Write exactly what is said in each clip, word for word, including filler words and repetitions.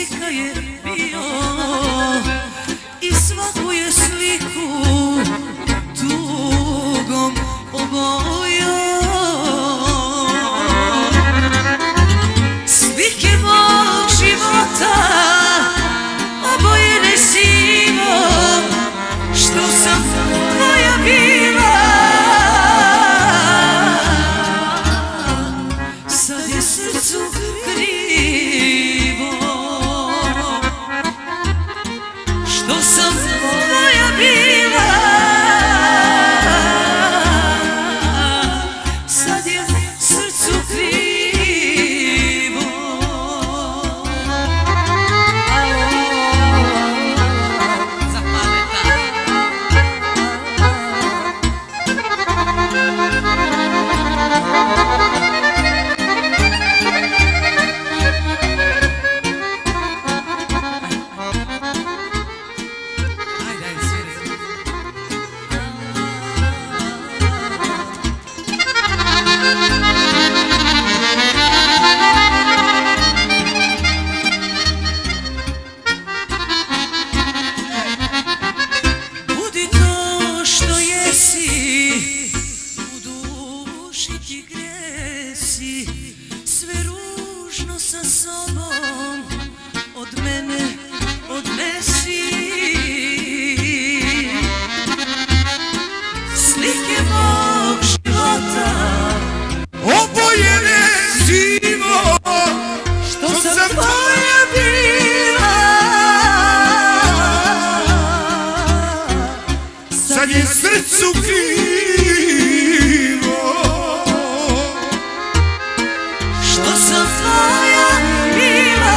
slika je bio i svaku je sliku tugom obojao. Slike mog života obojene sivom, što sam tvoja bila. Sad je srcu krivo što sam tvoja bila. Sad je srcu krivo. Zapaleta. Budi to što jesi, u duši ti gresi, sve ružno sa sobom od mene odnesi. Slike mog života obojene sivo, što sam tvoja bila. sad je srcu krivo Što sam tvoja bila.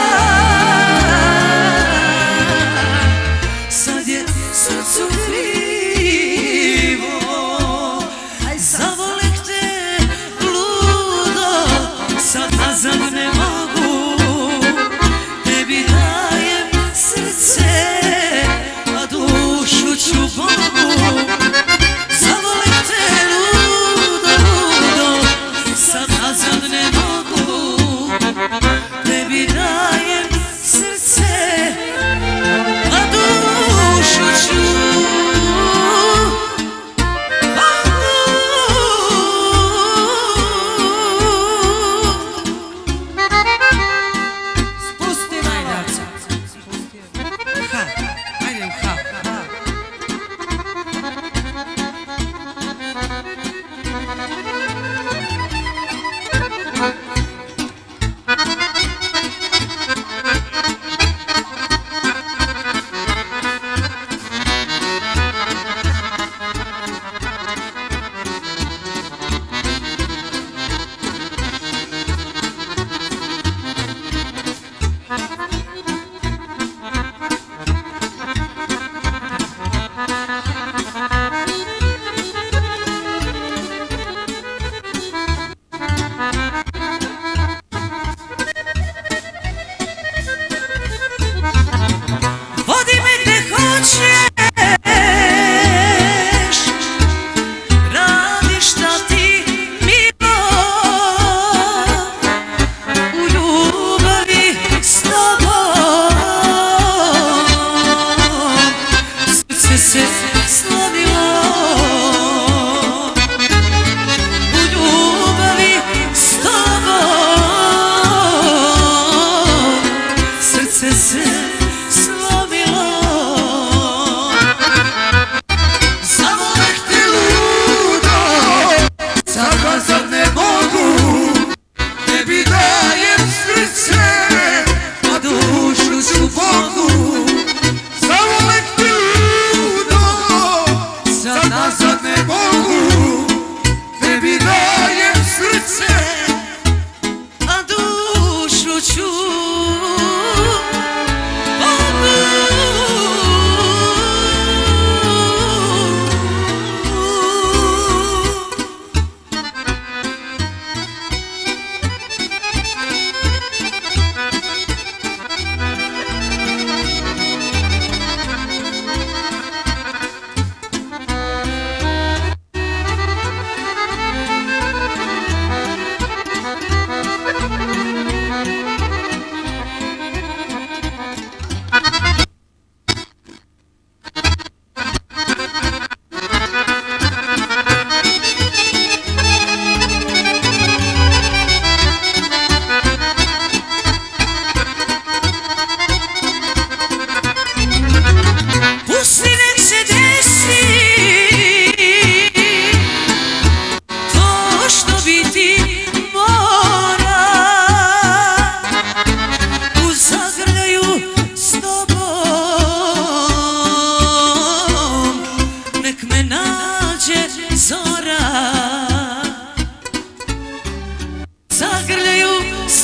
Sad je srcu krivo. Zavolek te ludo, sad nazad ne mogu. Tebi dajem srce, a dušu ću Bogu. Zavolek te ludo, ludo, sad nazad ne mogu.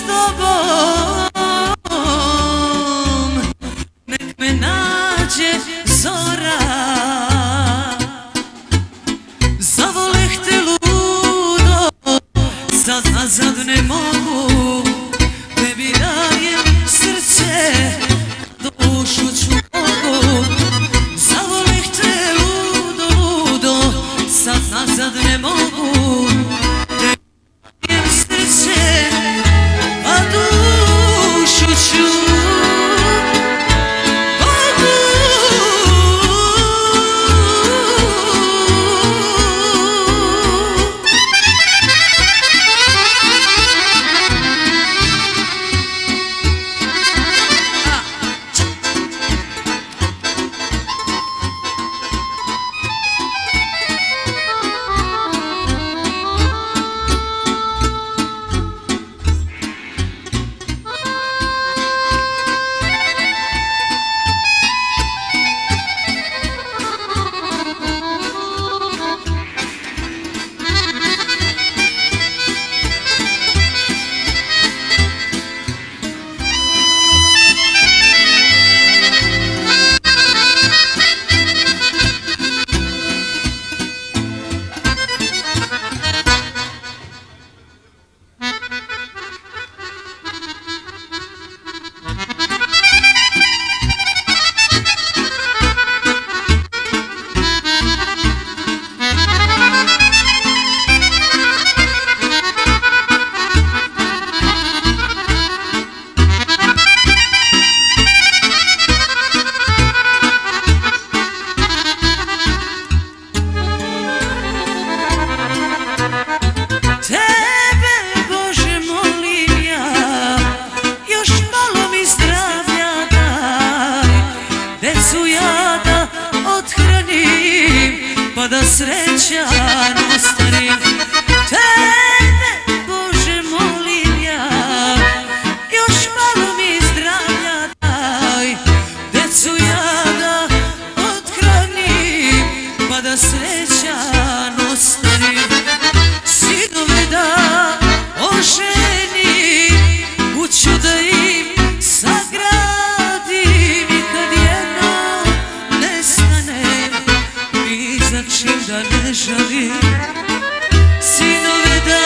tobom, nek me nađe zora. Zavoleh te ludo, sad nazad ne mogu, tebi dajem srce, dušu ću mogu. Zavoleh te ludo, ludo, sad nazad ne mogu, tebi dajem srce, a dušu ću mogu. Pa da srećan ostarim, tebe Bože molim ja, još malo mi zdravlja daj, decu ja da othranim, pa da srećan ostarim, sinove da oženim, kuću da im sagradim i kad jednom nestanem, ni za čim da ne žalim. Sinove da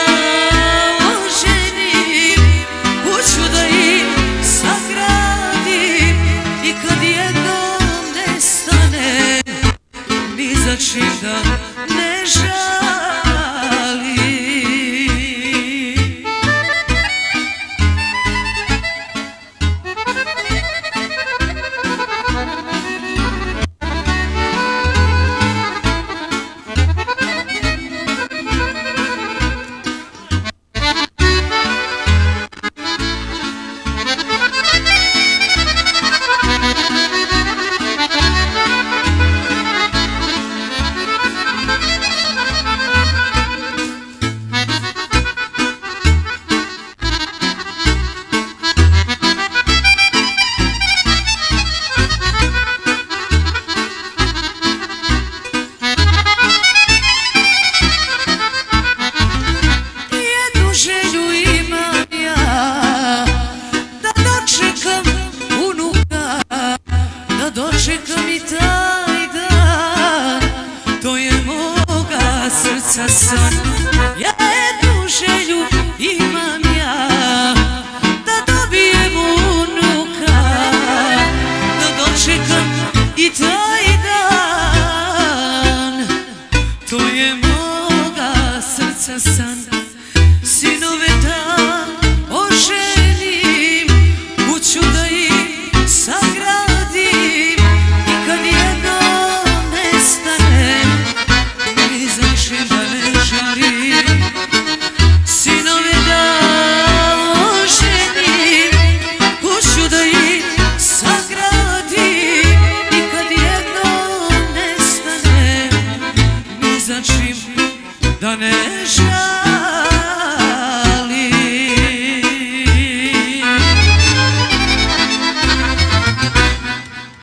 oženim, kuću da im sagradim i kad jednom nestanem, ni za čim da ne žalim. Dočekam i taj dan, to je moga srca san. Ja jednu želju imam ja, da dobijem unuka, da dočekam i taj